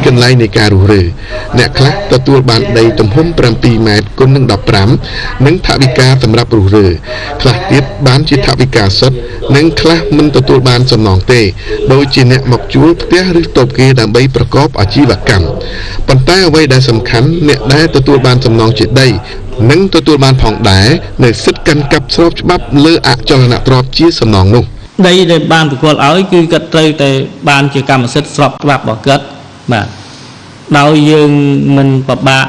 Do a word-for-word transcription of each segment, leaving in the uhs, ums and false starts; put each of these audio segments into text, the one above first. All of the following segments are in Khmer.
กันไล่ในการรู้เรือเนี่ยคลาสตัวบานใดตุ่มหุ่มปรำปีแมตก้นหนึ่งดอกปรำนึ่งทวิกาสำหรับรู้เรือคลาสติดบานจิตทวิกาสดนึ่งคลาสมันตัวบานสมองเตโดยจีเนี่ยหมกจูบเตี้ยหรือตบเกดับใบประกอบอาชีวกรรมปัญใต้เอาไว้ได้สำคัญเนี่ยได้ตัวบานสมองจิตได้นึ่งตัวบานผ่องได้ในสิทธิ์กันกับสอบฉบับเลืออะจรณะตรอบชี้สมองนุ่ง đây là ban của cô áo cứ cất tới tại ban chỉ cầm sét sọp bạc bỏ cất mà đau dương mình và bạn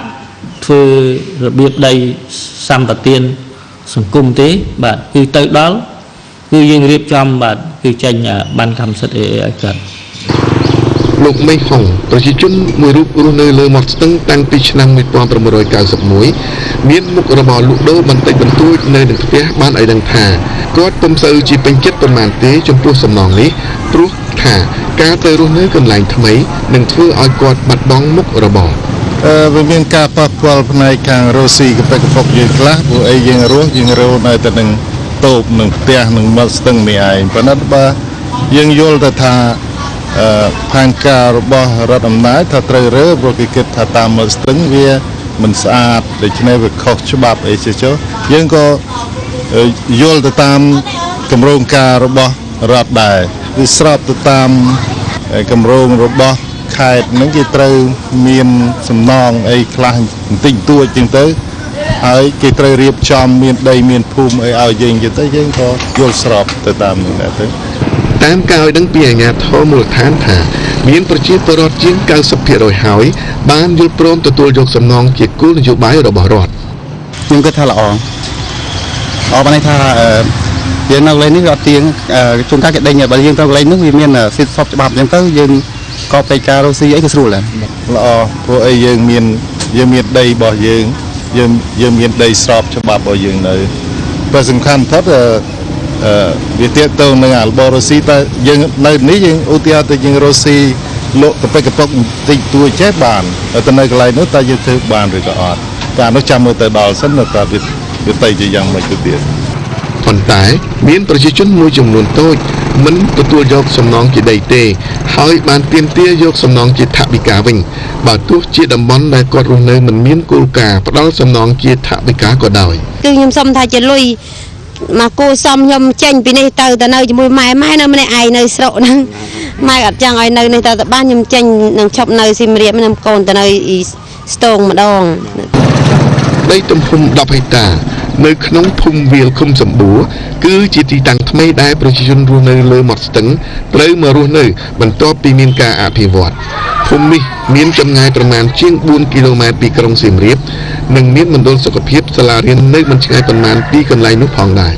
thư rồi biết đây xăm tật tiên sừng cung tế bạn cứ tới đó cứ dương riêng trong bạn cứ tranh ban cầm sét để cất ลูกไม่ห่องประชาชนมวยรูปรูเนยเลยหมดตั้งตั้งปีชนังมีความประมวยการสมุยเมียนมุกระบอลูกโดบันติบันตุ้ยในหนึ่งเตี้ยบ้านไอดังทาก็ต้มเสือจีเป็นเจ็ดประมาณเตี้ยจนตัวสมองนี้ปลุกถ่าการเตยรูเนยกันหลายทำไมหนึ่งเพื่อออยกอดบัดบ้องมุกระบอเออเป็นเมียนการปะปลในกลางโรซีกับไปกับพวกยืนคลาบุไอยังรู้ยังรู้ในแต่หนึ่งโตบหนึ่งเตี้ยหนึ่งมัสตึงนี่ไอเพราะนั้นว่ายังโยลแต่ทาผ่านการบริหารอำนาจถ้าเตยเรือบริกิจถ้าตามมาตึงเวียมันสะอาดโดยเฉพาะข้อฉบับเอเชียยังก็โยลตามกำลังการบริหารได้วิสระตามกำลังบริหารขายนั่งกีเตยมีนสำนองไอ้คลางติ่งตัวจริงเตยไอ้กีเตยเรียบจอมมีนได้มีนภูมิไอ้เอาจริงจริงเตยยังก็โยลสระตามนี่แหละเตยตามกาวดังเปียงาทอมูลฐานหาเมียนประชีพรอดจิ้งกาวสับเพียรอยหายบ้านยุบโปรมตัวตัวยกสำนองเกี่ยกู้นโยบายระบารอดยังก็ท่าละอองออกมาในท่ายังนักเลยนี่ก็เตียงจุนท่าเกิดได้เนี่ยบางยังต้องเลยนึกวิเมียนสิทธิ์สอบฉบับยังต้องยังก็ไปการโรซีไอ้กระสุนเลยละออพวกไอ้ยังเมียนยังเมียนได้บ่ยังยังยังเมียนได้สอบฉบับบ่ยังเลยประสำคัญทัดวิเทียตัวหนึ่งอ่ะบอโรซีแต่ยังในนี้ยังอุทิศแต่ยังโรซีโลกับไปกับพวกติดตัวแช่บานแต่ในกลายนู้นแต่ยังถือบานหรือก็อดการนู้นจำมือแต่ดอลสั้นแต่วิวิไตจะยังไม่จุดเดียดผลท้ายเมียนประชาชนมวยจำนวนโต้มันตัวตัวยกสำนองจิตได้เตะหอยบานเตรียมเตี้ยยกสำนองจิตทับิกาวิ่งบาดทุกจิตดำบอลได้กอดรุ่นเนยมันเมียนกูกาเพราะสำนองจิตทับิกาก็ได้คือยังสมทายจะลุยมากูซ้อมยมเจนปีนี้เตอแต่เนยจะมวยไม้ไม้เนยไม่ได้ไอเนยโสดนั่งไม้กับจังไอเนยในเตอแต่บ้านยมเจนนั่งชอบเนยซิมเรียมันนำโกนแต่เนยสตงมาดองได้ตุ่มพุ่มดอกไผ่ตาเนยขนมพุ่มเวียลคุมสมบูรณ์คือจิตติตังทำไมได้ประชาชนรู้เนยเลยหมดตึงเลยมารู้เนยมันต่อปีมีนกาอภิวัตพุ่มนี้มีนจำไงประมาณเชียงบุญกิโลเมตรปีกรงสิมเรียบหนึ่งมีนมันโดนสกปรกสลาเรียนเนยมันใช้ประมาณปีกันไรนุพองได้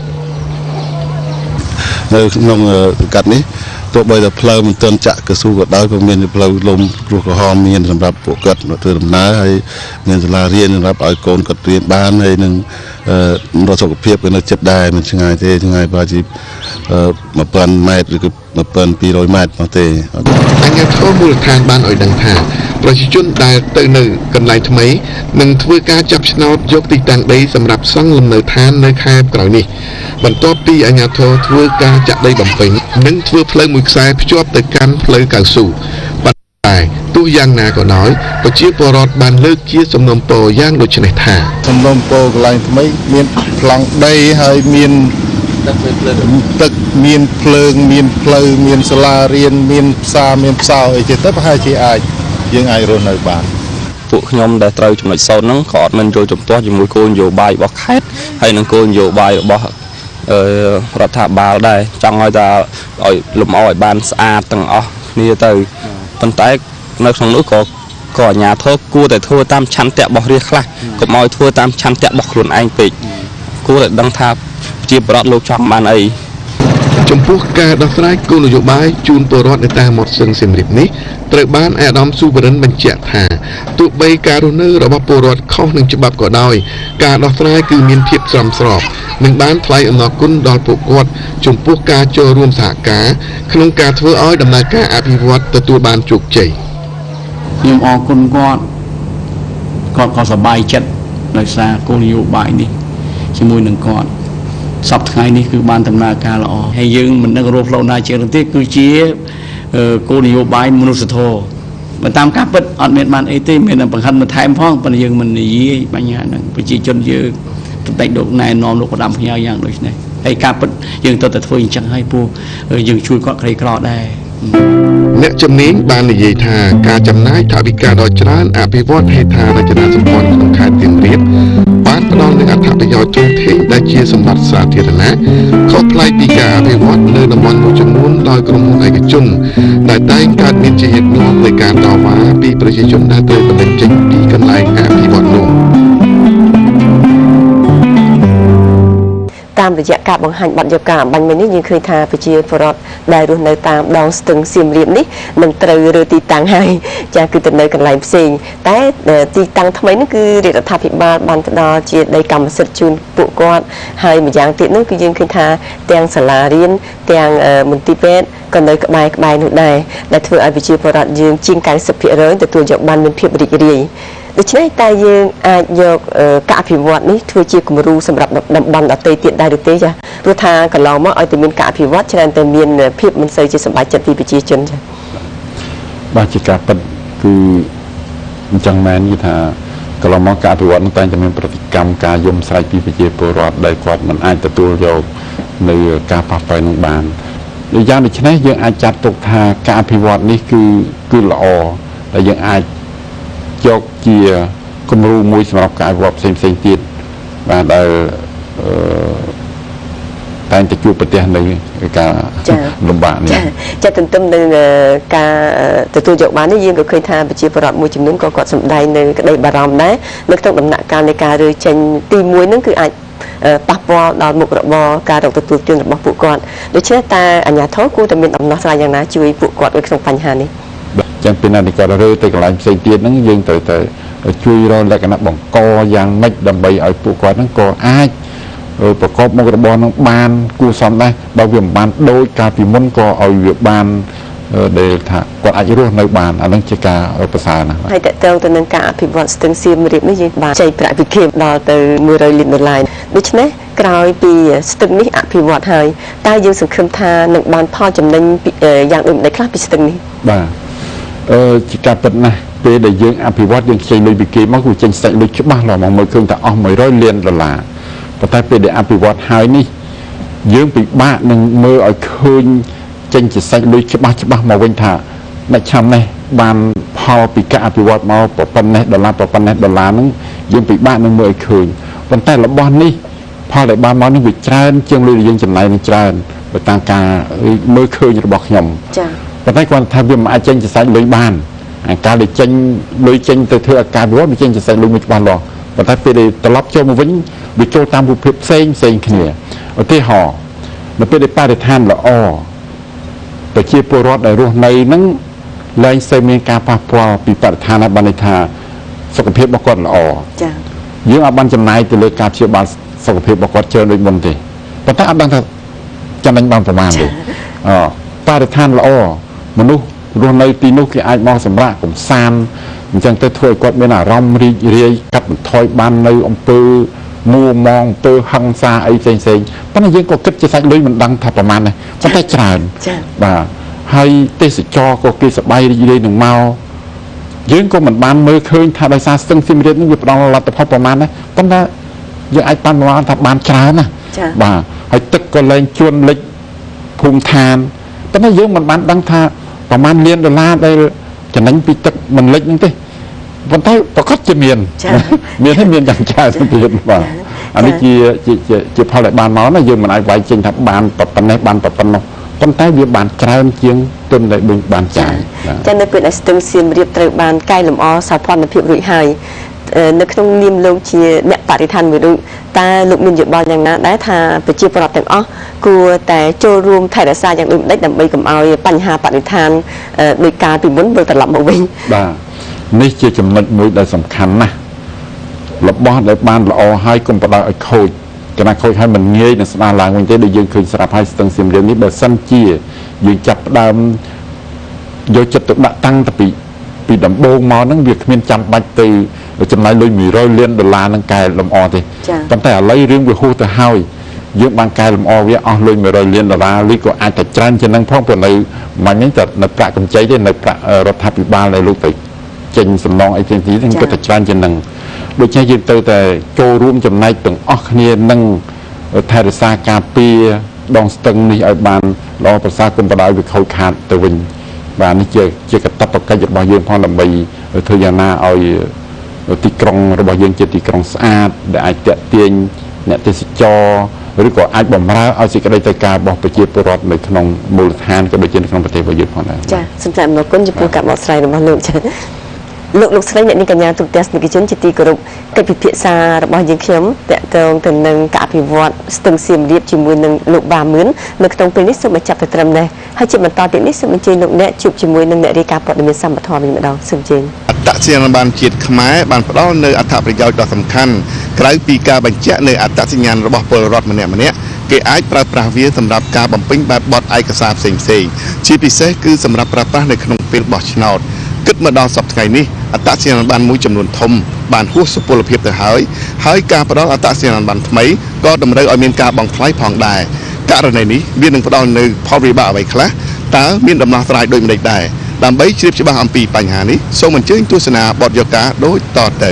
เนยน้องกัดนี้ตัวใบตะเพลมันเตือนจะกระสู้กับได้เพราะมีนเพลลมรูกระหอมมีนสำหรับปกติเตือนน้าให้เงินสลาเรียนสำหรับไอโกนกับเรียนบ้านให้หนึ่งเราสกปรกเป็นเราเจ็บได้มันช่างไงเท่ช่างไงพอจีมาเปิลไม้หรือมาเปิลปีร้อยไม้มาเท่อันนี้ข้อมูลทางบ้านอ่อยดังท่าประชาชนได้เตือนหนึ่งกันไรทำไมหนึ่งทั่วการจับชนอดยกติดต่างได้สำหรับซ่องลำเนินทานในแคบกล่าวนี้บรรทบปีอันนี้ทั่วทั่วการจับได้บำเพ็ญหนึ่งทั่วเพลิงมือสายพิจารณาการเพลิงการสู่ปัจจัยตู้ยางนาก็น้อยประชีพรอดบานเลิกเชี่ยสมนมโปย่างโดยชนิดท่าสมนมโปกลายทำไมมีนพลังได้ให้มีนตึกมีนเพลิงมีนเพลิงมีนสลาเรียนมีนซามีนซาวไอเจตับให้ชีไอยังไอโรนในบ้านพวกยมได้เตยจุดหน่อยโซนนั้นขอดมันโจจมตัวจมูกโกนโยบายบอกแคทให้นังโกนโยบายบอกรัฐบาลได้จังเอาจะเอาลมเอาไอ้บ้านสะอาดตั้งอ๋อนี่เตยตั้งแต่ในทางนู้นก็ก่อหญ้าทั่วกู้แต่ทั่วตามชั้นแตะบอกเรียกละก็มอยทั่วตามชั้นแตะบอกหลุนไอ้ปีกกู้แต่ดังทับจีบรอดลูกช่องบ้านไอจมพวกการดักไล่กูนโยบายจูนปรอดในตาหมดซึ่งสิมริบนี้ตระบ้านแอดอมซูบรันบรรเจตหาตุใบการุนเนอร์ระบบปรอดเข้าหนึ่งฉบับก็ได้การดักไล่คือมีนเทียบสามสอบหนึ่งบ้านไฟอนอกุนดอลปกวดจมพวกการโจรวมสากาขนมการเทออ้อยดำเนินการอภิวัตตัวบานจุกใจยิมออกคนกอดกอดก็สบายจัดเลยซากูนโยบายนี่ชิมวยหนึ่งกอดสับไงนี่คือบานทำนาการละอให้ยืงมันนักรบเรานาเจริญที่คือเชี่ยกูนโยบายมนุษย์โธ mà tam cá bứt ở miền Nam ấy thì mình là bằng hình mình thay phong bằng dương mình gì bao nhiêu này bị chỉ chôn dư tại độ này nôm độ đầm nhau dạngដូចនេះហើយការពិតយើងទៅតែធ្វើអញ្ចឹងហើយពូយើងជួយគាត់ក្រីក្រដែរអ្នកជំនាញបាននិយាយថាការចំណាយថវិកាដ៏ច្រើនអភិវឌ្ឍហេដ្ឋារចនាសម្ព័ន្ធក្នុងខេត្តសៀមរាបបានផ្ដល់នូវអត្ថប្រយោជន៍ធំធេងដែលជាសម្បត្តិសាធារណៈខុសប្លែកពីការអភិវឌ្ឍនៅតំបន់មួយចំនួនដោយក្រុមហ៊ុនឯកជនដែលតែងកើតមានជាញឹកញាប់នៃការតវ៉ាពីប្រជាជនដែលត្រូវបណ្ដឹងចេញពីកន្លែងអភិវឌ្ឍនោះតាមរយៈការបង្ហាញបទយកាបាញ់មិញនេះយើងឃើញថាប្រជាពលរដ្ឋដែលរស់នៅតាមដងស្ទឹងសៀមរាបនេះនឹងត្រូវរើទីតាំងហើយចាគឺទៅនៅកន្លែងផ្សេងតែទីតាំងថ្មីនេះគឺរដ្ឋាភិបាលបានផ្ដល់ជាដីកម្មសិទ្ធិជូនពួកគាត់ហើយម្យ៉ាងទៀតនោះគឺយើងឃើញថាទាំងសាលារៀនទាំងមន្ទីរពេទ្យក៏នៅក្បែរក្បែរនោះដែរដែលធ្វើឲ្យប្រជាពលរដ្ឋយើងជាង九十ភាគរយ ទទួលយកបានមានភាពរីករាយដូច្នេះតែយើងអាចយកការអភិវឌ្ឍនេះធ្វើជាគំរូសម្រាប់តំបន់ដទៃទៀតដែរឬទេចាព្រោះថាកន្លងមកឲ្យតែមានការអភិវឌ្ឍច្រើនតែមានភាពមិនសូវជាសម្បត្តិចិត្តពីប្រជាជនចាបាទជាការពិតគឺអញ្ចឹងមែនគឺថាកន្លងមកការអភិវឌ្ឍនឹងតែងតែមានប្រតិកម្មការយំស្រែកពីប្រជាពលរដ្ឋដែលគាត់មិនអាចទទួលយកនៅការប៉ះពាល់នឹងបានដូចយ៉ាងដូច្នេះយើងអាចចាត់ទុកថាការអភិវឌ្ឍនេះគឺគឺល្អដែលយើងអាចយកជាគំរូមួយសម្រាប់ការអភិវឌ្ឍផ្សេងផ្សេងទៀតបាទដែលតែងតែជួបប្រទះនៅការលំបាកនេះចាទន្ទឹមនឹងការទទួលយកបាននេះយើងក៏ឃើញថាប្រជាពលរដ្ឋមួយចំនួនក៏គាត់សម្ដែងនៅក្តីបារម្ភដែរនៅក្នុងដំណាក់កាលនៃការរើចេញទីមួយហ្នឹងគឺអាចប៉ះពាល់ដល់មុខរបរការរកទទួលទានរបស់ពួកគាត់ដូច្នេះតើអាជ្ញាធរគួរតែមានដំណោះស្រាយយ៉ាងណាជួយពួកគាត់នៅក្នុងបញ្ហានេះចឹងពីណានេះក៏រើទៅកន្លែងផ្សេងទៀតហ្នឹងយើងត្រូវតែជួយរកលក្ខណៈបង្កយ៉ាងម៉េចដើម្បីឲ្យពួកគាត់ហ្នឹងក៏អាចប្រកបមុខរបរហ្នឹងបានគួរសមដែរបើវាមិនបានដូចកាលពីមុនក៏ឲ្យវាបានដែលថាគាត់អាចរស់នៅបានអានឹងជាការប្រសើរណាស់ហើយតើតើទៅនឹងការអភិវឌ្ឍស្ទឹងសៀមរាបនេះយើងបានចែកប្រាក់វិគមដល់ទៅមួយរយលានដុល្លារដូច្នេះក្រោយពីស្ទឹងនេះអភិវឌ្ឍហើយតើយើងសង្ឃឹមថានឹងបានផលចំណេញយ៉ាងដូចម្តេចខ្លះពីស្ទឹងនេះបាទអឺជាការពិតណាស់ពេលដែលយើងអភិវឌ្ឍយើងខ្ចីលុយពីគេមកគឺចេញសាច់លុយច្បាស់លាស់មកមើលឃើញថាអស់មួយរយលានដុល្លារប៉ុន្តែពេលដែលអភិវឌ្ឍហើយនេះយើងពិបាកនឹងមើលឲ្យឃើញចេញជាសាច់លុយច្បាស់ច្បាស់មកវិញថាអ្នកឆ្នាំនេះបានផលពីការអភិវឌ្ឍមកប៉ុណ្ណេះដុល្លារប៉ុណ្ណេះដុល្លារហ្នឹងយើងពិបាកនឹងមើលឲ្យឃើញប៉ុន្តែរបស់នេះផលដែលបានមកនេះវាច្រើនជាងលុយដែលយើងចំណាយនឹងច្រើនបើតាមការមើលឃើញរបស់ខ្ញុំចា៎ប៉ុន្តែគាត់ថាវាមិនអាចចេញជាសាច់លុយបានការដែលចេញលុយចេញទៅធ្វើអាការវិវត្តវាចេញជាសាច់លុយមួយច្បាស់លាស់ប៉ុន្តែពេលដែលត្រឡប់ចូលមកវិញវាចូលតាមរូបភាពផ្សេងផ្សេងគ្នាឧទាហរណ៍នៅពេលដែលបរិស្ថានល្អប្រជាពលរដ្ឋដែលរស់នៅហ្នឹងឡើងស្ទើរមានការប៉ះពាល់ពីបរិស្ថានបានន័យថាសុខភាពរបស់គាត់ល្អចា៎យើងអាចបានចំណាយទៅលើការព្យាបាលសុខភាពរបស់គាត់ច្រើនដូចមុនទេប៉ុន្តែអត់ដឹងថាចំណេញបានប្រមាណទេអបរិស្ថានល្អមនុស្សរស់នៅទីនោះគេអាចមកសម្រាប់កំសាន្តអញ្ចឹងទៅធ្វើឲ្យគាត់មានអារម្មណ៍រីករាយកាត់បន្ថយបាននៅអំពើមួម៉ងអំពើហិង្សាអីផ្សេងផ្សេងប៉ុន្តែយើងក៏គិតជាសាច់លុយមិនដឹងថាប្រមាណដែរប៉ុន្តែច្រើនបាទហើយទេសចរក៏គេសប្បាយរីករាយនឹងមកយើងក៏មិនបានមើលឃើញថាដោយសារស្ទឹងសៀមរាបនេះវាផ្ដល់លទ្ធផលប្រមាណដែរប៉ុន្តែយើងអាចបានមកថាបានច្រើនណាបាទហើយទឹកក៏លែងជួនលិចភូមិឋានប៉ុន្តែយើងមិនបានដឹងថាប្រមាណលានដុល្លារដែលចំណេញពីទឹកមិនលិចហ្នឹងទេប៉ុន្តែប្រកាសជាមានមានហើយមានយ៉ាងច្រើនទៀតបាទអានេះជាជាជាផលដែលបានមកណាយើងមិនអាចវាយចេញថាបានប៉ុណ្ណេះបានប៉ុណ្ណោះប៉ុន្តែវាបានច្រើនជាងទុនដែលបានចាយចានៅពេលដែលស្ទឹងសៀមរាបត្រូវបានកែលម្អសោភ័ណភាពរួចហើយនៅក្នុងនាមលោកជាអ្នកបរិស្ថានមួយរូបតើលោកមានយោបល់យ៉ាងណាដែរថាប្រជាពលរដ្ឋទាំងអស់គួរតែចូលរួមថែរក្សាយ៉ាងដូចម្តេចដើម្បីកុំឲ្យបញ្ហាបរិស្ថានដោយការពីមុនវិលត្រឡប់មកវិញបាទនេះជាចំណុចមួយដែលសំខាន់ណាស់របស់ដែលបានល្អហើយកុំបដៅឲ្យខូចគណៈខូចហើយមិនងាយនឹងស្ដារឡើងវិញទេដូចយើងឃើញស្រាប់ហើយស្ទឹងសៀមរាបនេះបើសិនជាយើងចាប់ផ្ដើមយកចិត្តទុកដាក់តាំងពីពីដំបូងមកហ្នឹងវាគ្មានចាំបាច់ទៅចំណាយលុយមួយរយលានដុល្លារនឹងកែលម្អទេប៉ុន្តែឥឡូវរឿងវាហួសទៅហើយយើងបានកែលម្អវាអស់លុយមួយរយលានដុល្លារឬក៏អាចតែច្រើនជាងនឹងផងព្រោះនៅមិនហ្នឹងតែនៅប្រាក់កម្ចីទេនៅប្រាក់រដ្ឋាភិបាលដែលលោកទៅចេញសំណងអីផ្សេងៗហ្នឹងក៏តែច្រើនជាងនឹងដូច្នេះយើងទៅតែចូលរួមចំណែកទាំងអស់គ្នានឹងថែរក្សាការពារដងស្ទឹងនេះឲ្យបានល្អប្រសើរគុំបដ ாய் វាខូចខាតទៅវិញបាទនេះជាជាកាតព្វកិច្ចរបស់យើងផងដើម្បីធ្វើយ៉ាងណាឲ្យទីក្រុងរបស់យើងជាទីក្រុងស្អាតដែលអាចទាក់ទាញអ្នកទេសចរឬក៏អាចបំរើឲ្យសេចក្តីត្រូវការរបស់ប្រជាពលរដ្ឋនៅក្នុងមូលដ្ឋានក៏ដូចជានៅក្នុងប្រទេសរបស់យើងផងដែរចាសូមថ្លែងអំណរគុណចំពោះការបកស្រាយរបស់លោកចាលោកលោកស្រីអ្នកនាងកញ្ញាទូទាំងនិកជនជាទីគោរពកិច្ចពិភាក្សារបស់យើងខ្ញុំតកតងទៅនឹងការអភិវឌ្ឍស្ទឹងសៀមរាបជាមួយនឹងលោកបាមឿននៅក្នុងពេលនេះសូមបញ្ចប់ទៅត្រឹមនេះហើយជាបន្តទៀតនេះសូមអញ្ជើញលោកអ្នកជួបជាមួយនឹងអ្នករាយការណ៍ព័ត៌មានសម្បត្តិវិញម្ដងសូមអញ្ជើញអត្តសញ្ញាណប័ណ្ណជាតិខ្មែរបានផ្ដល់នូវអត្ថប្រយោជន៍ដ៏សំខាន់ក្រៅពីការបញ្ជាក់នូវអត្តសញ្ញាណរបស់ពលរដ្ឋម្នាក់ម្នាក់គេអាចប្រើប្រាស់វាសម្រាប់ការបំពេញបែបបទឯកសារផ្សេងៗជាពិសេសគឺសម្រាប់ប្រើប្រាស់នៅក្នុងពេលបោះឆ្នោតគិតមកដល់សប្តាហ៍នេះអត្តសញ្ញាណប័ណ្ណមួយចំនួនធំបានហួសសុពលភាពទៅហើយហើយការផ្ដល់អត្តសញ្ញាណប័ណ្ណថ្មីក៏តម្រូវឲ្យមានការបង់ថ្លៃផងដែរករណីនេះវានឹងផ្ដល់នូវផលវិបាកអ្វីខ្លះតើមានដំណោះស្រាយដូចម្តេចដែរដើម្បីជ្រាបច្បាស់អំពីបញ្ហានេះសូមអញ្ជើញទស្សនាបទយកាដូចតទៅ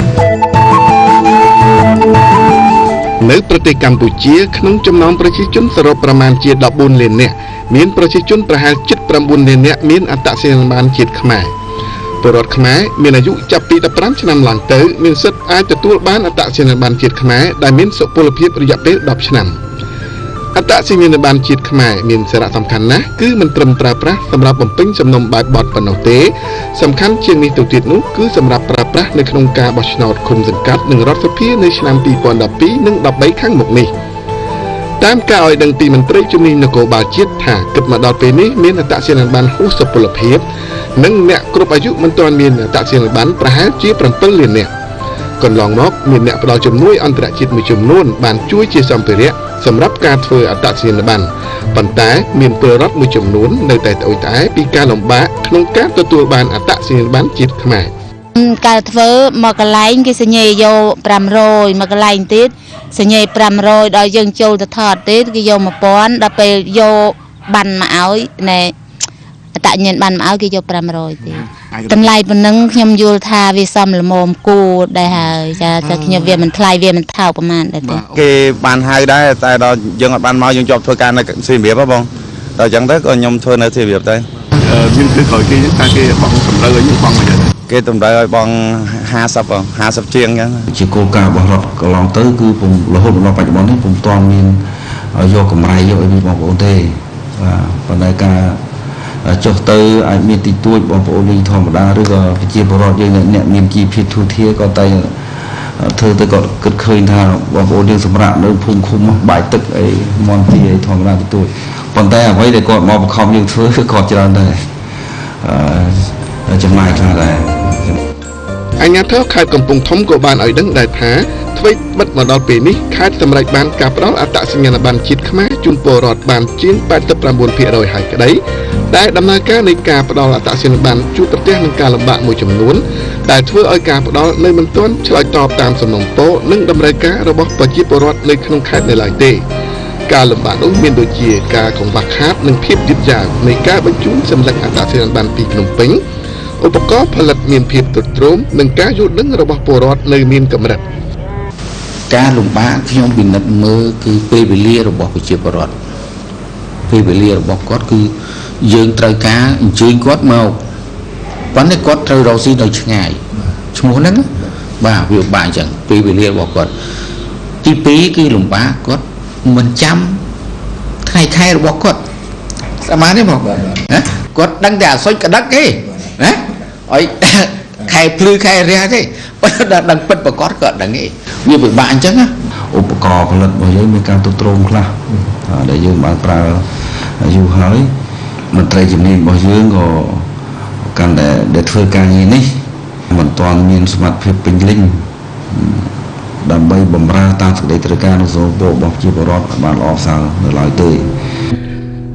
នៅប្រទេសកម្ពុជាក្នុងចំណោមប្រជាជនសរុបប្រមាណជាដប់បួនលាននាក់មានប្រជាជនប្រហែលជិតប្រាំបួនលាននាក់មានអត្តសញ្ញាណប័ណ្ណជាតិខ្មែរពលរដ្ឋខ្មែរមានអាយុចាប់ពីដប់ប្រាំឆ្នាំឡើងទៅមានសិទ្ធិអាចទទួលបានអត្តសញ្ញាណប័ណ្ណជាតិខ្មែរដែលមានសុពលភាពរយៈពេលដប់ឆ្នាំអត្តសញ្ញាណប័ណ្ណជាតិខ្មែរមានសារៈសំខាន់ណាស់គឺមិនត្រឹមប្រើប្រាស់សម្រាប់បំពេញសំណុំបែបបទប៉ុណ្ណោះទេសំខាន់ជាងនេះទៅទៀតនោះគឺសម្រាប់ប្រើប្រាស់នៅក្នុងការបោះឆ្នោតឃុំសង្កាត់និងរដ្ឋសភានៅឆ្នាំពីរពាន់ដប់ពីរនិងដប់បីខាងមុខនេះតាមការឲ្យដឹងពីមន្ត្រីជំនាញនគរបាលជាតិថាគិតមកដល់ពេលនេះមានអត្តសញ្ញាណប័ណ្ណហួសសុពលភាពនិងអ្នកគ្រប់អាយុមិនទាន់មានអត្តសញ្ញាណប័ណ្ណប្រហែលជាប្រាំពីរលាននាក់កន្លងមកមានអ្នកផ្ដល់ជំនួយអន្តរជាតិមួយចំនួនបានជួយជាសម្ភារៈសម្រាប់ការធ្វើអត្តសញ្ញាណប័ណ្ណប៉ុន្តែមានពលរដ្ឋមួយចំនួននៅតែត្អូញត្អែពីការលំបាកក្នុងការទទួលបានអត្តសញ្ញាណប័ណ្ណជាតិខ្មែរការធ្វើមកកន្លែងគេសញ្ញេយកប្រាំរយមកកន្លែងទៀតសញ្ញេប្រាំរយដល់យើងចូលទៅថតទៀតគេយកមួយពាន់ដល់ពេលយកបានមកឲ្យណែអត្តសញ្ញាណប័ណ្ណមកឲ្យគេយកប្រាំរយទៀតតម្លៃប៉ុណ្ណឹងខ្ញុំយល់ថាវាសមល្មមគូដែរហើយចាតែខ្ញុំវាមិនថ្លៃវាមិនថោកប្រហែលដែរទេគេបានហៅដែរតែដល់យើងអត់បានមកយើងជាប់ធ្វើការនៅសៀមរាបហ៎បងដល់អញ្ចឹងទៅក៏ខ្ញុំធ្វើនៅសៀមរាបដែរយើងគឺក្រោយគេតែគេបងសម្ដៅឲ្យយើងបងមិនដែរគេតម្រូវឲ្យបងห้าสิบបងห้าสิบជាងអញ្ចឹងជាគោលការណ៍របស់រដ្ឋកន្លងទៅគឺពុំរហូតដល់បច្ចុប្បន្ននេះពុំទាន់មានយកកម្រៃយកឲ្យបងប្អូនទេបាទប៉ុន្តែការចុះទៅអាចមានទីទួចបងប្អូនយើងធម្មតាឬក៏ប្រជាពលរដ្ឋយើងអ្នកមានជីវភាពធូរធារក៏តែធ្វើទៅក៏គិតឃើញថាបងប្អូនយើងសម្រាប់នៅភូមិឃុំបាយទឹកអីមន់ទីអីធម្មតាទីទួចប៉ុន្តែអ្វីដែលគាត់មកបង្ខំយើងធ្វើគឺគាត់ច្រើនដែរអឺចំណាយខ្លះដែរអញ្ញាធិខេត្តកំពង់ធំក៏បានឲ្យដឹងដែរថាអ្វីបិទមកដល់ពេលនេះខេត្តសម្រេចបានការផ្ដល់អត្តសញ្ញាណប័ណ្ណជាតិខ្មែរជូនពលរដ្ឋបានជាង八十九ភាគរយ ហើយក្តីដែលដំណើរការនៃការផ្ដល់អត្តសញ្ញាណប័ណ្ណជួបប្រទះនឹងការលំបាកមួយចំនួនដែលធ្វើឲ្យការផ្ដល់នៅមិនទាន់ឆ្លើយតបតាមសំណូមពរនិងតម្រូវការរបស់ប្រជាពលរដ្ឋនៅក្នុងខេត្តនៅឡើយទេការលំបាកនោះមានដូចជាការកង្វះខាតនិងភាពយឺតយ៉ាវនៃការបញ្ជូនសម្លឹកអត្តសញ្ញាណប័ណ្ណពីភ្នំពេញឧបករណ៍ផលិតមានភាពទ្រុឌទ្រោមនិងការយល់ដឹងរបស់ពលរដ្ឋនៅមានកម្រិតការលំបាកខ្ញុំពិនិត្យមើលគឺពេលវេលារបស់ប្រជាពលរដ្ឋពេលវេលារបស់គាត់គឺយើងត្រូវការអញ្ជើញគាត់មកប៉ុន្តែគាត់ត្រូវរកស៊ីនៅឆ្ងាយឈ្មោះហ្នឹងបាទវាបាក់អញ្ចឹងពេលវេលារបស់គាត់ទីពីរគឺលំបាកគាត់មិនចាំថ្ងៃខែរបស់គាត់ស្មានទេបងណាគាត់ដឹងតែអាសុចក្តឹកទេណាឲ្យខែភ្លឺខែរះទេប៉ុន្តែដល់ដឹងពិតប្រកបក៏ដឹងទេវាពិបាកអញ្ចឹងណាឧបករណ៍ផលិតរបស់យើងមានការទ្រុឌទ្រោមខ្លះដែលយើងបានប្រើយូរហើយមន្ត្រីជំនាញរបស់យើងក៏កាន់តែដែលធ្វើការងារនេះមិនទាន់មានសមត្ថភាពពេញលេញដើម្បីបម្រើតាមសេចក្តីត្រូវការនៃសំណពរបស់ប្រជាពលរដ្ឋបានល្អប្រសើរនៅឡើយទេក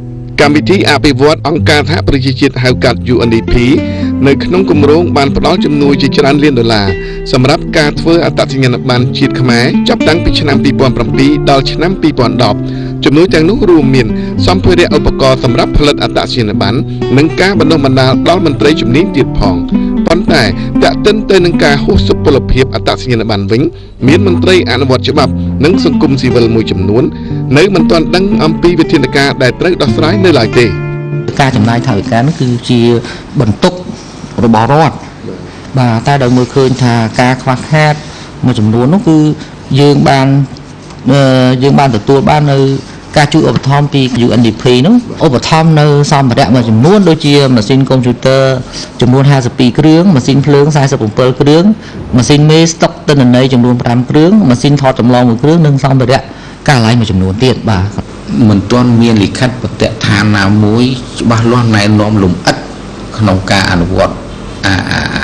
កម្មវិធីអភិវឌ្ឍអង្គការសហប្រជាជាតិហៅកាត់ ยู เอ็น ดี พี នៅក្នុងគម្រោងបានផ្ដល់ជំនួយជាច្រើនលានដុល្លារសម្រាប់ការធ្វើអត្តសញ្ញាណប័ណ្ណជាតិខ្មែរចាប់តាំងពីឆ្នាំពីរពាន់ប្រាំពីរដល់ឆ្នាំពីរពាន់ដប់ជំនួយទាំងនោះរួមមានសម្ភារៈឧបករណ៍សម្រាប់ផលិតអត្តសញ្ញាណប័ណ្ណនិងការបណ្ដុះបណ្ដាលដល់មន្ត្រីជំនាញទៀតផងប៉ុន្តែតាក់ទិនទៅនឹងការហួសសុពលភាពអត្តសញ្ញាណប័ណ្ណវិញមានមន្ត្រីអនុវត្តច្បាប់និងសង្គមស៊ីវិលមួយចំនួននៅមិនទាន់ដឹងអំពីវិធានការដែលត្រូវដោះស្រាយនៅឡើយទេការចំណាយថវិកានោះគឺជាបន្ទុករបស់រដ្ឋបាទតែដោយមើលឃើញថាការខ្វះខាតមួយចំនួននោះគឺយើងបានយើងបានទទួលបាននៅការជួយឧបត្ថម្ភពី ยู เอ็น ดี พี នោះឧបត្ថម្ភនៅសម្ភារៈមួយចំនួនដូចជាម៉ាស៊ីនកុំព្យូទ័រចំនួនห้าสิบสองគ្រឿងម៉ាស៊ីនភ្លើងสี่สิบเจ็ดគ្រឿងម៉ាស៊ីនមេស្តុកទិន្នន័យចំនួនห้าគ្រឿងម៉ាស៊ីនថតចម្លងមួយគ្រឿងនិងសម្ភារៈកាឡៃមួយចំនួនទៀតបាទមិនទាន់មានលិខិតបទដ្ឋានណាមួយច្បាស់លាស់ណែនាំលំអិតក្នុងការអនុវត្តអា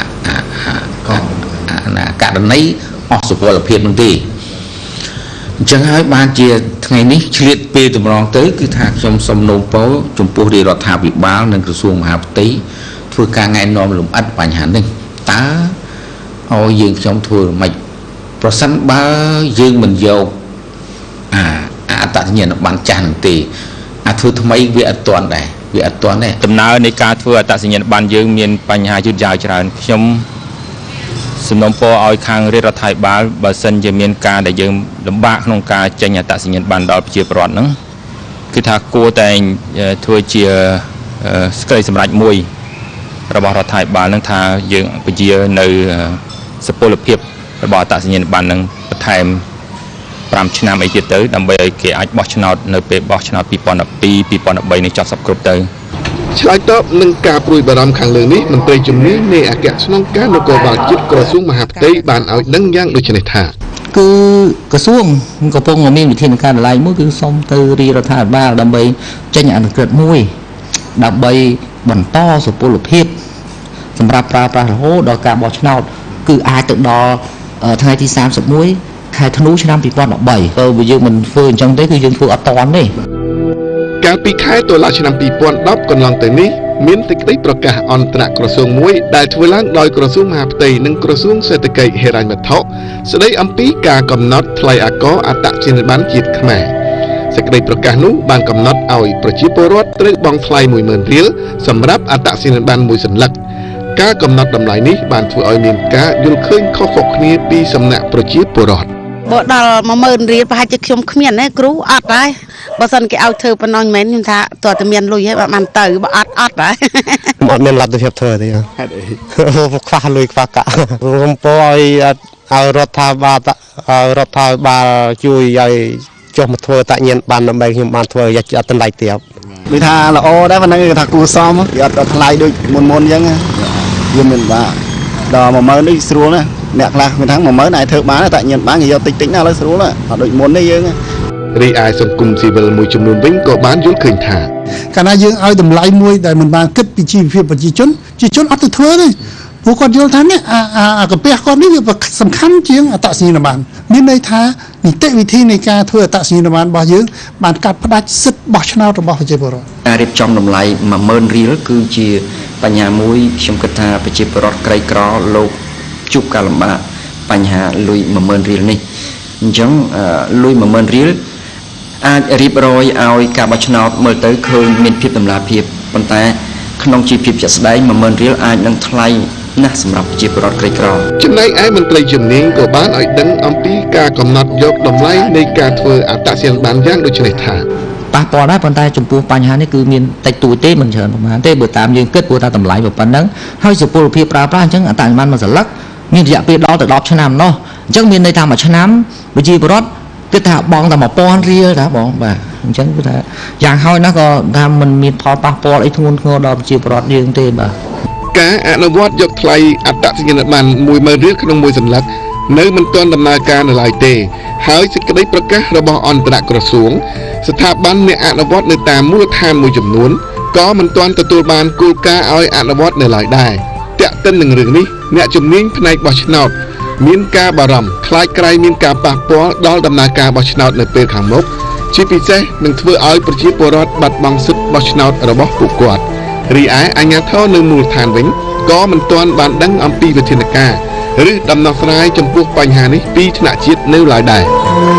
ករណីអស់សុពលភាពនោះទេអញ្ចឹងហើយបានជាថ្ងៃនេះឆ្លៀតពេលតម្រង់ទៅគឺថាខ្ញុំសូមនោមពរចំពោះរាជរដ្ឋាភិបាលនិងក្រសួងមហាផ្ទៃធ្វើការណែនាំលំអិតបញ្ហានេះតើឲ្យយើងខ្ញុំធ្វើមិនប្រសិនបើយើងមិនយកអាអត្តសញ្ញាណប័ណ្ណចាស់នឹងទេអាធ្វើថ្មីវាអត់ទាន់ដែរវាអត់ទាន់ដែរដំណើរនៃការធ្វើអត្តសញ្ញាណប័ណ្ណយើងមានបញ្ហាយឺតយ៉ាវច្រើនខ្ញុំសំណូមពរឲ្យខាងរាជរដ្ឋាភិបាលបើសិនជាមានការដែលយើងលំបាកក្នុងការចេញអត្តសញ្ញាណប័ណ្ណដល់ប្រជាពលរដ្ឋហ្នឹងគឺថាគួរតែធ្វើជាស្ក្រីសម្រេចមួយរបស់រដ្ឋាភិបាលហ្នឹងថាយើងពជានៅសុពលភាពរបស់អត្តសញ្ញាណប័ណ្ណហ្នឹងបន្ថែមប្រាំឆ្នាំអីទៀតទៅដើម្បីឲ្យគេអាចបោះឆ្នោតនៅពេលបោះឆ្នោតពីរពាន់ដប់ពីរ ពីរពាន់ដប់បីនេះចប់សពគ្រប់ទៅឆ្លើយតបនឹងការព្រួយបារម្ភខាងលើនេះមន្ត្រីជំនាញនៃអគ្គស្នងការនគរបាលជាតិក្រសួងមហាផ្ទៃបានឲ្យដឹងយ៉ាងដូចនេះថាគឺក្រសួងកំពុងមានវិធានការដលៃមួយគឺសូមទៅរាជរដ្ឋាភិបាលដើម្បីចេញអនុក្រឹត្យមួយដើម្បីបន្តសុពលភាពសម្រាប់ប្រើប្រាស់រហូតដល់ការបោះឆ្នោតគឺអាចទៅដល់ថ្ងៃទីសាមសិបមួយខែធ្នូឆ្នាំពីរពាន់ដប់បីបើយើងមិនធ្វើអញ្ចឹងទេគឺយើងធ្វើអត់តាន់ទេកាលពីខែតុលាឆ្នាំពីរពាន់ដប់កន្លងទៅនេះមានសេចក្តីប្រកាសអន្តរក្រសួងមួយដែលធ្វើឡើងដោយក្រសួងមហាផ្ទៃនិងក្រសួងសេដ្ឋកិច្ចហិរញ្ញវត្ថុស្តីអំពីការកំណត់ថ្លៃអាករអត្តសញ្ញាណប័ណ្ណជាតិខ្មែរសេចក្តីប្រកាសនោះបានកំណត់ឲ្យប្រជាពលរដ្ឋត្រូវបង់ថ្លៃមួយម៉ឺនរៀលសម្រាប់អត្តសញ្ញាណប័ណ្ណមួយសន្លឹកការកំណត់តម្លៃនេះបានធ្វើឲ្យមានការយល់ឃើញខុសៗគ្នាពីសំណាក់ប្រជាពលរដ្ឋបើដល់មួយម៉ឺនរៀលប្រហែលជាខ្ញុំគ្មានទេគ្រូអត់ហើយបើសិនគេឲ្យធ្វើប៉ុណ្ណឹងមិនមែនខ្ញុំថាតើតែមានលុយហើយបានទៅបើអត់អត់ហើយអត់មានលទ្ធភាពធ្វើទេហេតុអីខ្វះលុយខ្វះកាក់រំពោឲ្យឲ្យរដ្ឋាភិបាលរដ្ឋាភិបាលជួយឲ្យចុះមកធ្វើតញ្ញាណប័ណ្ណដើម្បីខ្ញុំបានធ្វើយកអត់តម្លៃទៀតដូចថាល្អដែរប៉ុណ្ណឹងគេថាគួរសមគេអត់ថ្លៃដូចមុនមុនអញ្ចឹងយើងមិនបាទដល់មួយម៉ឺននេះស្រួលណាអ្នកខ្លះមិនថាមួយម៉ឺនអាចធ្វើបានតែញ៉ាំបានគេយកតិចតិចណាឥឡូវស្រួលណាអត់ដូចមុនទេយើងរីឯសង្គមស៊ីវិលមួយចំនួនវិញក៏បានយល់ឃើញថាកាលណាយើងឲ្យតម្លៃមួយដែលមិនបានគិតពីជីវភាពប្រជាជនប្រជាជនអត់ទៅធ្វើទេព្រោះគាត់យល់ថានេះអាកាពះគាត់នេះវាសំខាន់ជាងអត្តសញ្ញាណប័ណ្ណមានន័យថានីតិវិធីនៃការធ្វើអត្តសញ្ញាណប័ណ្ណរបស់យើងបានកាត់ផ្ដាច់សិទ្ធិបោះឆ្នោតរបស់ប្រជាពលរដ្ឋការរៀបចំតម្លៃមួយម៉ឺនរៀលគឺជាបញ្ហាមួយខ្ញុំគិតថាប្រជាពលរដ្ឋក្រីក្រលោកជួបការលំបាកបញ្ហាលុយមួយម៉ឺនរៀលនេះអញ្ចឹងលុយមួយម៉ឺនរៀលអាចរៀបរយឲ្យការបោះឆ្នោតមើលទៅឃើញមានភាពតម្លាភាពប៉ុន្តែក្នុងជីវភាពជាក់ស្ដែងមួយម៉ឺនរៀលអាចនឹងថ្លៃណាស់សម្រាប់ប្រជាពលរដ្ឋក្រីក្រចំណែកឯមន្ត្រីជំនាញក៏បានឲ្យដឹងអំពីការកំណត់យកតម្លៃនៃការធ្វើអត្តសញ្ញាណប័ណ្ណយ៉ាងដូចនេះថាប៉ះពាល់ដែរប៉ុន្តែចំពោះបញ្ហានេះគឺមានតិចតួចទេមិនច្រើនប្រហែលទេបើតាមយើងគិតព្រោះថាតម្លៃប៉ុណ្ណឹងហើយសុពលភាពប្រើប្រាស់អញ្ចឹងអត្តសញ្ញាណប័ណ្ណមួយសន្លឹកមានរយៈពេលដល់ទៅដប់ឆ្នាំនោះអញ្ចឹងមានន័យថាមួយឆ្នាំប្រជាពលរដ្ឋគិតថាបងតែមួយពាន់រៀលតាបងបាទអញ្ចឹងគឺថាយ៉ាងហោចណាស់ក៏ថាมันមានផលប៉ះពាល់អីធ្ងន់ធ្ងរដល់ប្រជាពលរដ្ឋយើងទេបាទការអនុវត្តយកថ្លៃអត្តសញ្ញាណប័ណ្ណមួយម៉ឺនរៀលក្នុងមួយសន្លឹកនៅមិនទាន់ដំណើរការនៅឡើយទេហើយសេចក្តីប្រកាសរបស់អន្តរក្រសួងស្ថាប័នអ្នកអនុវត្តនៅតាមមូលដ្ឋានមួយចំនួនក៏មិនទាន់ទទួលបានគោលការណ៍ឲ្យអនុវត្តនៅឡើយដែរតាក់ទិននឹងរឿងនេះអ្នកជំនាញផ្នែកបោះឆ្នោតមានការបារម្ភខ្លាចក្រែងមានការប៉ះពាល់ដល់ដំណើរការបោះឆ្នោតនៅពេលខាងមុខជាពិសេសនឹងធ្វើឲ្យប្រជាពលរដ្ឋបាត់បង់សិទ្ធិបោះឆ្នោតរបស់ពួកគាត់រីឯអាជ្ញាធរនៅមូលដ្ឋានវិញក៏មិនទាន់បានដឹងអំពីវិធានការឬដំណោះស្រាយចំពោះបញ្ហានេះពីថ្នាក់ជាតិនៅឡើយដែរ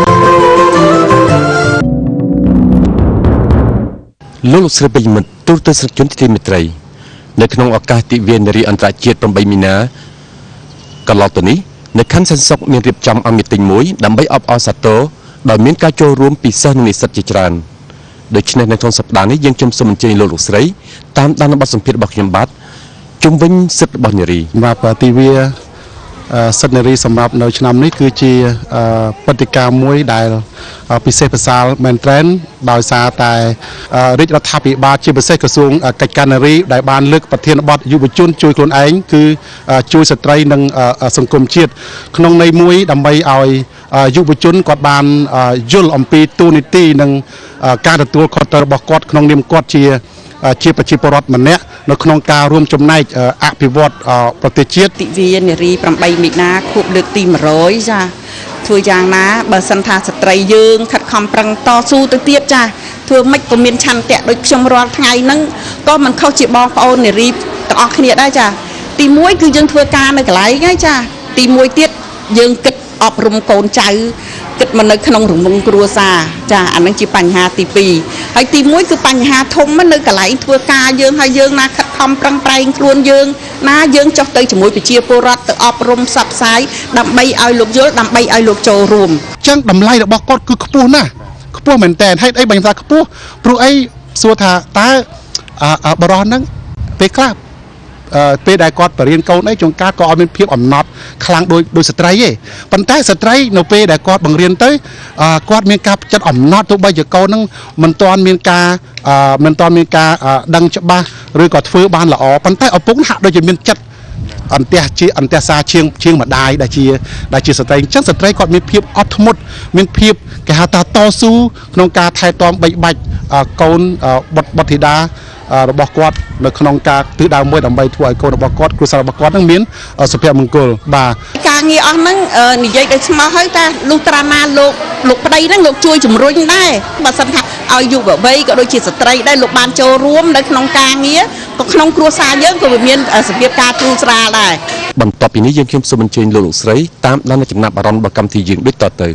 លោកលោកស្រីប្រិយមិត្តទូទៅស្រុកជនទីមេត្រីនៅក្នុងឱកាសទិវានារីអន្តរជាតិប្រាំបីមីនាកន្លងទៅនេះនៅខណ្ឌសែនសុខមានរៀបចំឲ្យមីតិងមួយដើម្បីអបអរសាទរដោយមានការចូលរួមពីសិស្សនិងនិស្សិតជាច្រើនដូច្នេះនៅក្នុងសប្តាហ៍នេះយើងខ្ញុំសូមអញ្ជើញលោកលោកស្រីតាមដានបទសម្ភាសន៍របស់ខ្ញុំបាទជុំវិញសិទ្ធិរបស់នារីសម្រាប់ទិវាសិទ្ធិនារីសម្រាប់នៅឆ្នាំនេះគឺជាព្រឹត្តិការណ៍មួយដែលពិសេសប្រសើរមែនទែនដោយសារតែរាជរដ្ឋាភិបាលជាពិសេសក្រសួងកិច្ចការនារីដែលបានលើកប្រធានបទយុវជនជួយខ្លួនឯងគឺជួយស្ត្រីនិងសង្គមជាតិក្នុងន័យមួយដើម្បីឲ្យយុវជនគាត់បានយល់អំពីទូនីតិនិងការទទួលខុសត្រូវរបស់គាត់ក្នុងនាមគាត់ជាជាប្រជាពលរដ្ឋម្នាក់នៅក្នុងការរួមចំណែកអភិវឌ្ឍប្រទេសជាតិទិវានារីប្រាំបីមីនាខួបលើកទីមួយរយចាធ្វើយ៉ាងណាបើសិនថាស្ត្រីយើងខិតខំប្រឹងតស៊ូទៅទៀតចាធ្វើម៉េចក៏មានឆន្ទៈដូចខ្ញុំរាល់ថ្ងៃហ្នឹងក៏មិនខុសជាបងប្អូននារីទាំងអស់គ្នាដែរចាទីមួយគឺយើងធ្វើការនៅកន្លែងហ្នឹងចាទីមួយទៀតយើងគិតអប់រំកូនចៅគិតមកនៅក្នុងរង្វង់គ្រួសារចាអានឹងជាបញ្ហាទីពីរហើយទីមួយគឺបញ្ហាធំនៅកន្លែងធ្វើការយើងហើយយើងណាខិតខំប្រឹងប្រែងខ្លួនយើងណាយើងចុះទៅជាមួយប្រជាពលរដ្ឋទៅអប់រំផ្សព្វផ្សាយដើម្បីឲ្យលោកយល់ដើម្បីឲ្យលោកចូលរួមអញ្ចឹងតម្លៃរបស់គាត់គឺខ្ពស់ណាស់ខ្ពស់មែនតើហេតុអីបើខ្ញុំថាខ្ពស់ព្រោះអីសួរថាតើបរិះហ្នឹងពេលខ្លះពេលដែលគាត់បរៀនកូនអីជួនកាលក៏អត់មានភាពអំណត់ខ្លាំងដូចដូចស្ត្រីទេប៉ុន្តែស្ត្រីនៅពេលដែលគាត់បង្រៀនទៅគាត់មានការចិត្តអំណត់ទោះបីជាកូនហ្នឹងមិនទាន់មានការមិនទាន់មានការដឹងច្បាស់ឬក៏ធ្វើបានល្អប៉ុន្តែឪពុកហាក់ដូចជាមានចិត្តអន្តះជាអន្តះសាជាងជាងម្ដាយដែលជាដែលជាស្ត្រីអញ្ចឹងស្ត្រីគាត់មានភាពអត់ធ្មត់មានភាពគេហៅថាតស៊ូក្នុងការថែទាំបីបាច់កូនបុត្របុត្រធីតារបស់គាត់នៅក្នុងការទិសដៅមួយដើម្បីធ្វើឲ្យកូនរបស់គាត់គ្រួសាររបស់គាត់នឹងមានសុភមង្គលបាទការងារអស់ហ្នឹងនិយាយដោយស្មោះហើយតាលុះត្រាណាលោកលោកប្តីហ្នឹងលោកជួយជំរុញដែរបើសិនថាឲ្យយុវវ័យក៏ដូចជាស្ត្រីដែរលោកបានចូលរួមនៅក្នុងការងារក៏ក្នុងគ្រួសារយើងក៏មានសភាពការទូស្រាលដែរបន្ទាប់ពីនេះយើងខ្ញុំសូមអញ្ជើញលោកលោកស្រីតាមដានចំណាប់អារម្មណ៍របស់កម្មវិធីយើងដូចតទៅ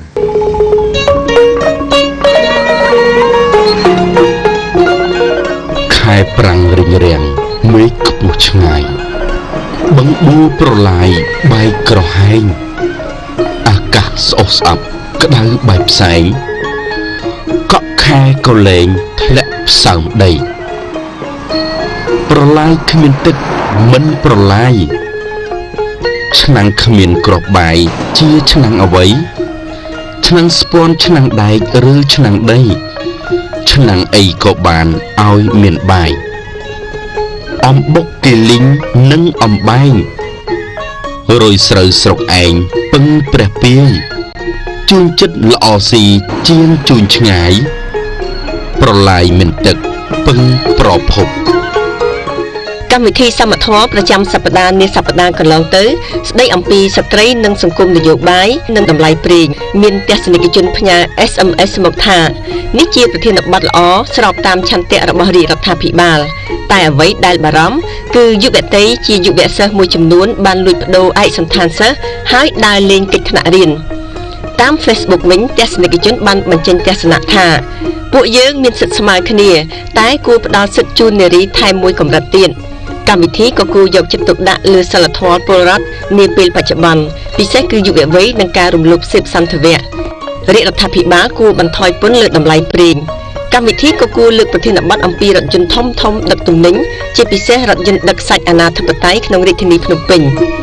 ខែប្រាំងរិញរាំងមេឃខ្ពស់ឆ្ងាយបឹងបួប្រឡាយបែកក្រហែងអាកាសស្អុះស្អាប់ក្តៅបែបផ្សែងកក់ខែក៏លែងធ្លាក់ផ្សើមដីប្រឡាយគ្មានទឹកមិនប្រឡាយឆ្នាំងគ្មានគ្រាប់បាយជាឆ្នាំងអ្វីឆ្នាំងស្ពាន់ឆ្នាំងដែកឬឆ្នាំងដីឆ្នាំងអីក៏បានឲ្យមានបាយអំបុកគេលីងនិងអំបែងរយស្រូវស្រុកឯងពឹងព្រះពាយជួញចិត្តល្អស៊ីជាងជួញឆ្ងាយប្រឡាយមិនទឹកពឹងប្រភពកម្មវិធីសមត្ថភាពប្រចាំសប្តាហ៍នេះសប្តាហ៍កន្លងទៅស្ដីអំពីស្ត្រីនិងសង្គមនយោបាយនិងតម្លៃប្រេងមានទស្សនិកជនផ្ញើ เอส เอ็ม เอส មកថានេះជាប្រធានបទល្អស្របតាមឆន្ទៈរបស់រាជរដ្ឋាភិបាលតែអ្វីដែលបារម្ភគឺយុវតីជាយុវសិស្សមួយចំនួនបានលួចប្តូរឯកសណ្ឋានសិស្សហើយដើរលេងកិច្ចថ្នាក់រៀនតាម Facebook វិញទស្សនិកជនបានបញ្ចេញទស្សនៈថាពួកយើងមានសិទ្ធិស្មើគ្នាតែគួរផ្ដល់សិទ្ធិជូននារីថែមមួយកម្រិតទៀតកម្មវិធីក៏គួរយកចិត្តទុកដាក់លើសិលធម៌ពលរដ្ឋនាពេលបច្ចុប្បន្នពិសេសគឺយុវវ័យនិងការរំលោភសិទ្ធិសន្តិវៈរាជរដ្ឋាភិបាលគួរបន្ថយពន្ធលើតម្លៃប្រេងកម្មវិធីក៏គួរលើកប្រធានបទអំពីរថយន្តធំធំដឹកទំនិញជាពិសេសរថយន្តដឹកសាច់អាណាធិបតេយ្យក្នុងរាជធានីភ្នំពេញ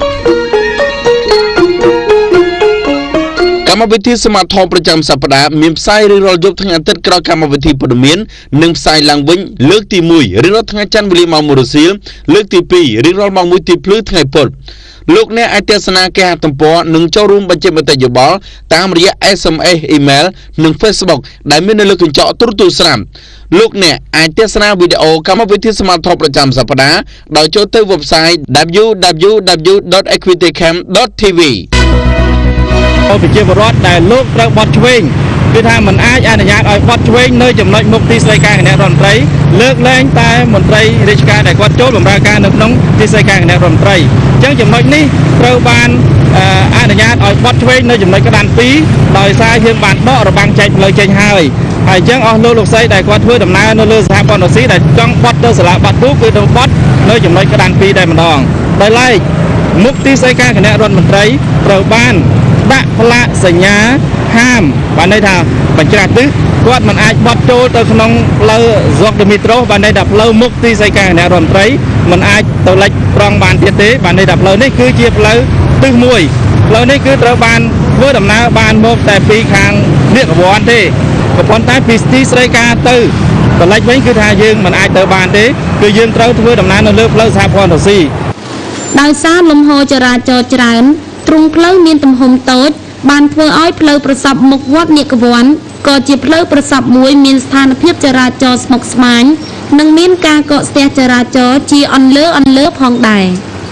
កម្មវិធីសមាធិប្រចាំសប្តាហ៍មានផ្សាយរៀងរាល់យប់ថ្ងៃអាទិត្យក្រោយកម្មវិធីព័ត៌មាននិងផ្សាយឡើងវិញលើកទីមួយរៀងរាល់ថ្ងៃច័ន្ទវេលាម៉ោងមួយរសៀលលើកទីពីររៀងរាល់ម៉ោងមួយទីភ្លឺថ្ងៃពុធលោកអ្នកអាចទស្សនាគេហទំព័រនិងចូលរួមបញ្ចេញមតិយោបល់តាមរយៈ เอส เอ็ม เอส Email និង Facebook ដែលមាននៅលើកញ្ចក់ទូរទស្សន៍ស្រាប់លោកអ្នកអាចទស្សនាវីដេអូកម្មវិធីសមាធិប្រចាំសប្តាហ៍ដោយចូលទៅ website w w w dot equity camp dot t v ប្រជាពលរដ្ឋដែលលោកត្រូវបត់ឆ្វេងគឺថាមិនអាចអនុញ្ញាតឲ្យបត់ឆ្វេងនៅចំណុចមុខទីស្តីការគណៈរដ្ឋមន្ត្រីលើកលែងតែមន្ត្រីរាជការដែលគាត់ចូលបម្រើការនៅក្នុងទីស្តីការគណៈរដ្ឋមន្ត្រីអញ្ចឹងចំណុចនេះត្រូវបានអនុញ្ញាតឲ្យបត់ឆ្វេងនៅចំណុចក្តានពីរដោយសារយើងបានដករបាំងចែកផ្លូវចេញហើយហើយអញ្ចឹងអស់លោកលោកស្រីដែលគាត់ធ្វើដំណើរនៅលើសហព័ន្ធរស៊ីដែលចង់បត់ទៅសាលាបាត់ទូគឺទៅបត់នៅចំណុចក្តានពីរតែម្ដងដោយឡែកមុខទីស្តីការគណៈរដ្ឋមន្ត្រីត្រូវបានដាក់ផ្លាកសញ្ញាហាមបានន័យថាបញ្ច្រាស់ទិសគាត់មិនអាចបត់ចូលទៅក្នុងផ្លូវហ្សុកឌីមីត្រូបានន័យថាផ្លូវមុខទីស្តីការគណៈរដ្ឋមន្ត្រីមិនអាចទៅលិចប្រងបានទៀតទេបានន័យថាផ្លូវនេះគឺជាផ្លូវទិសមួយផ្លូវនេះគឺត្រូវបានធ្វើដំណើរបានមកតែពីខាងនគរវ័នទេក៏ប៉ុន្តែពីទីស្តីការទៅកលិចវិញគឺថាយើងមិនអាចទៅបានទេគឺយើងត្រូវធ្វើដំណើរនៅលើផ្លូវសហព័ន្ធរស៊ីដោយសារលំហចរាចរណ៍ច្រើនទ្រង់ផ្លូវមានទំហំតូចបានធ្វើឲ្យផ្លូវប្រសពមុខវត្តនគរវ័នក៏ជាផ្លូវប្រសពមួយមានស្ថានភាពចរាចរណ៍ស្មុគស្មាញនិងមានការកកស្ទះចរាចរណ៍ជាអន្លើអន្លើផងដែរ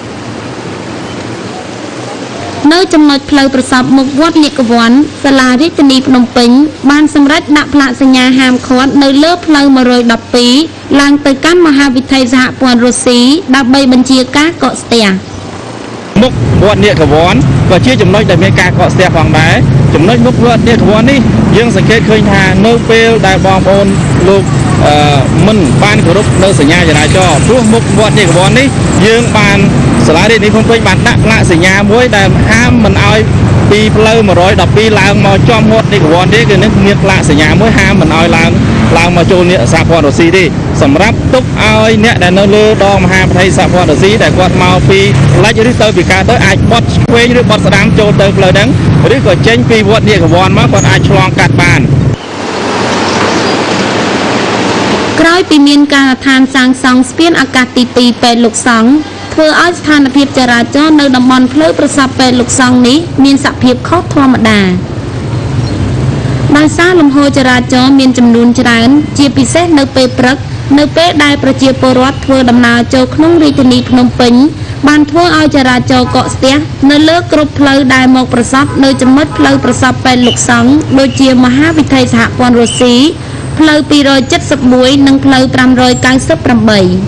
នៅចំណុចផ្លូវប្រសពមុខវត្តនគរវ័នសាលារាជធានីភ្នំពេញបានសម្រេចដាក់ផ្លាកសញ្ញាហាមឃាត់នៅលើផ្លូវមួយរយដប់ពីរឡើងទៅកាន់មហាវិថីសហព័ន្ធរុស្ស៊ីដើម្បីបញ្ជាការកកស្ទះមុខវត្តនគរវ័នក៏ជាចំណុចដែលមានការកកស្ទះផងដែរចំណុចមុខវត្តនគរវ័ននេះយើងសង្កេតឃើញថានៅពេលដែលបងប្អូនលោកមិនបានគោរពនៅសញ្ញាចរាចរណ៍ព្រោះមុខវត្តនគរវ័ននេះយើងបានសាលារាជធានីភ្នំពេញបានដាក់ផ្លាកសញ្ញាមួយដែលហាមមិនឲ្យពីផ្លូវមួយរយដប់ពីរឡើងមកចំវត្តនគរវ័នទេគឺនេះមានផ្លាកសញ្ញាមួយហាមមិនឲ្យឡើងឡើងមកចូលនេះសហព័ន្ធរុស្ស៊ីទេសម្រាប់ទុកឲ្យអ្នកដែលនៅលើដងមហាវិថីសហព័ន្ធរុស្ស៊ីដែលគាត់មកពីលិចឬទៅពីការទៅអាចបត់ឆ្វេងឬបត់ស្ដាំចូលទៅផ្លូវហ្នឹងឬក៏ចេញពីវត្តនគរវ័នមកគាត់អាចឆ្លងកាត់បានក្រោយពីមានការឋានសាងសង់ស្ពានអាកាសទីពីរពេទ្យលោកសង្ឃធ្វើឲ្យស្ថានភាពចរាចរណ៍នៅតំបន់ផ្លូវប្រសពពេទ្យលោកសង្ឃនេះមានសភាពខុសធម្មតាដោយសារលំហចរាចរណ៍មានចំនួនច្រើនជាពិសេសនៅពេលព្រឹកនៅពេលដែលប្រជាពលរដ្ឋធ្វើដំណើរចូលក្នុងរាជធានីភ្នំពេញបានធ្វើឲ្យចរាចរណ៍កកស្ទះនៅលើគ្រប់ផ្លូវដែលមកប្រសពនៅចំណុចផ្លូវប្រសពពេទ្យលោកសង្ឃដូចជាមហាវិថីសហព័ន្ធរុស្ស៊ីផ្លូវពីររយเจ็ดสิบเอ็ดនិងផ្លូវប្រាំរយเก้าสิบแปด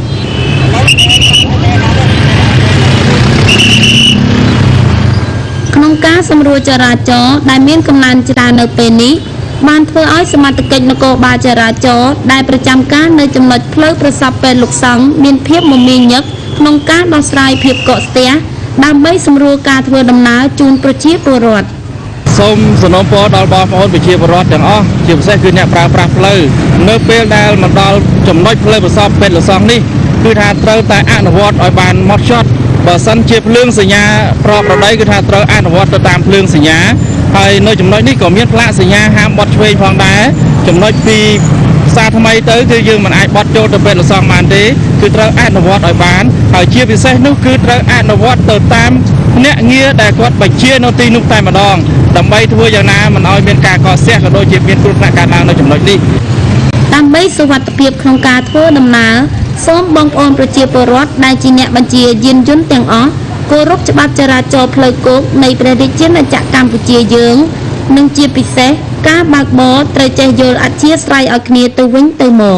ក្នុងការសម្រួលចរាចរណ៍ដែលមានកំណើនច្រើននៅពេលនេះបានធ្វើឲ្យសមត្ថកិច្ចនគរបាលចរាចរណ៍ដែលប្រចាំការនៅចំណុចផ្លូវប្រសពពេទ្យលោកសង្ឃមានភាពមមាញឹកក្នុងការដោះស្រាយភាពកកស្ទះដើម្បីសម្រួលការធ្វើដំណើរជូនប្រជាពលរដ្ឋសូមសំណូមពរដល់បងប្អូនប្រជាពលរដ្ឋទាំងអស់ជាពិសេសគឺអ្នកប្រើប្រាស់ផ្លូវនៅពេលដែលមកដល់ចំណុចផ្លូវប្រសពពេទ្យលោកសង្ឃនេះគឺថាត្រូវតែអនុវត្តឲ្យបានហ្មត់ចត់បើសិនជាភ្លើងសញ្ញាប្រប្រដីគឺថាត្រូវអនុវត្តទៅតាមភ្លើងសញ្ញាហើយនៅចំណុចនេះក៏មានផ្លាកសញ្ញាហាមបត់ឆ្វេងផងដែរចំណុចពីផ្សារថ្មីទៅគឺយើងមិនអាចបត់ចូលទៅពេទ្យលោកសង្ឃបានទេគឺត្រូវអនុវត្តឲ្យបានហើយជាពិសេសនោះគឺត្រូវអនុវត្តទៅតាមអ្នកងារដែលគាត់បញ្ជានៅទីនោះតែម្ដងដើម្បីធ្វើយ៉ាងណាមិនឲ្យមានការកកស្ទះក៏ដូចជាមានគ្រោះថ្នាក់កើតឡើងនៅចំណុចនេះដើម្បីសុវត្ថិភាពក្នុងការធ្វើដំណើរសូមបងប្អូនប្រជាពលរដ្ឋដែលជាអ្នកបញ្ជាយានយន្តទាំងអស់គោរពច្បាប់ចរាចរណ៍ផ្លូវគោកនៃព្រះរាជាណាចក្រកម្ពុជាយើងនិងជាពិសេសការបើកបរត្រូវចេះយល់អធ្យាស្រ័យឲ្យគ្នាទៅវិញទៅមក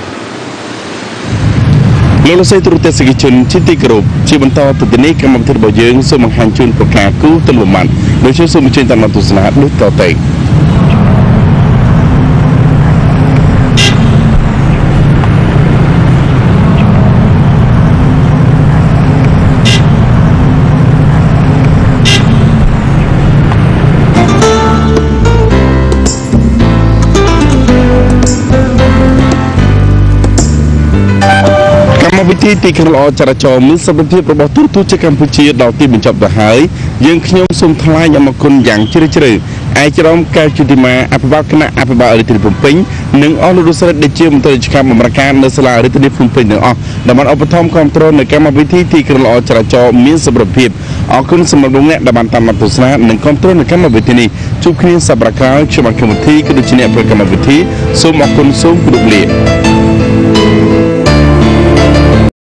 លោកលោកស្រីទូរទស្សនិកជនជាទីគោរពជាបន្តទៅទីនេះកម្មវិធីរបស់យើងសូមបង្ហាញជូនប្រការគូទម្លុំបានដោយខ្ញុំសូមអញ្ជើញតាមទស្សនាដូចតទៅវិធីទីក្រុងល្អចរាចរណ៍មានសុខភាពរបស់ទូរទស្សន៍កម្ពុជាដល់ទីបញ្ចប់ទៅហើយយើងខ្ញុំសូមថ្លែងអំណរគុណយ៉ាងជ្រាលជ្រៅឯកឧត្តមកែវជុតិមាអភិបាលគណៈអភិបាលរាជធានីភ្នំពេញនិងអស់លោកលោកស្រីដែលជាមន្ត្រីរាជការបម្រើការនៅសាលារាជធានីភ្នំពេញទាំងអស់ដែលបានឧបត្ថម្ភគ្រប់គ្រងនៅកម្មវិធីទីក្រុងល្អចរាចរណ៍មានសុខភាពអរគុណសម្រាប់លោកអ្នកដែលបានតាមដានទស្សនានិងគ្រប់គ្រងនៅកម្មវិធីនេះជួបគ្នាសប្តាហ៍ក្រោយខ្ញុំបានកម្មវិធីក៏ដូចជាអ្នកប្រកម្មវិធីសូមអរគុណសូមគោរពលា